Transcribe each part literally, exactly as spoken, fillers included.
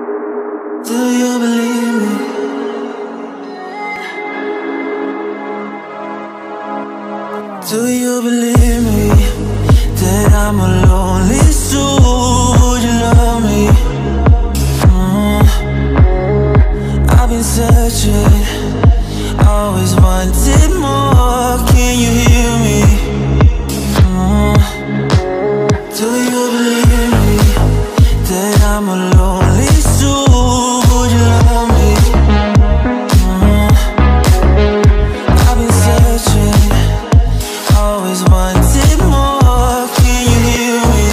Do you believe me? Do you believe me that I'm a lonely soul? Would you love me? Mm. I've been searching, always wanted more. Can you hear me? Mm. Do you believe me that I'm a lonely soul? Would you love me? Mm. I've been searching, always wanted more. Can you hear me?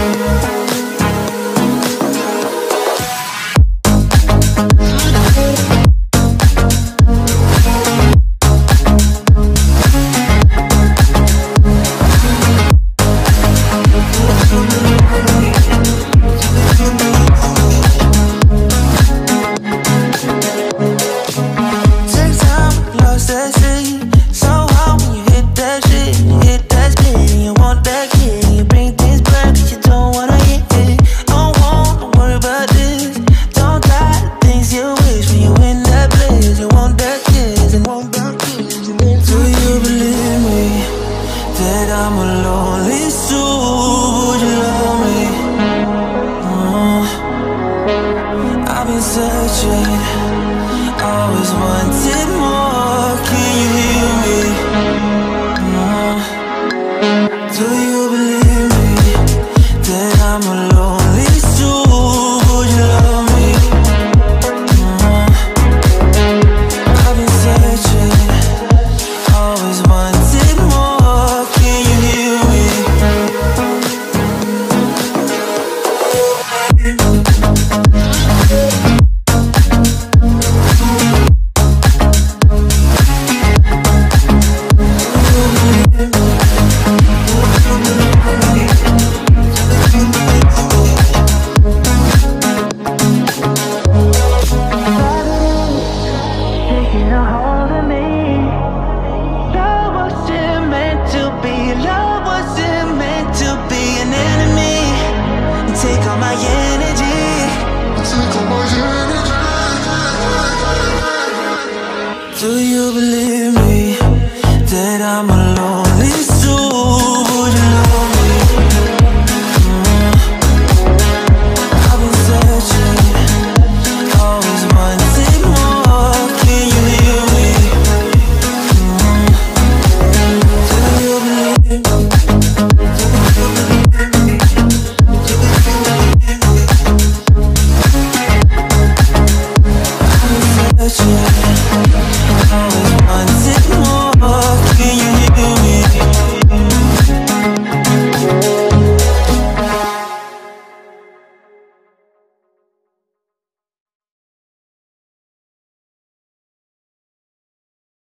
Take time, lost at sea. So hard when you hit that shit, you hit that spin, you want that kid, you bring things back that you don't wanna hit it. Don't wanna worry about this. Don't die the things you wish when you in that place. You want that kiss and want that kiss. Do you believe me that I'm a lonely soul? Would you love me? Mm. I've been searching, always wanted more. Can you hear me? Mm. Do you believe me that I'm a lonely soul? Would you love me? Mm. I've been searching, always wanted more. Can you hear me? Taking a hold of me. Love wasn't meant to be. Love wasn't meant to be an enemy. You take all my energy. Take all my energy. Do you believe me that I'm alone?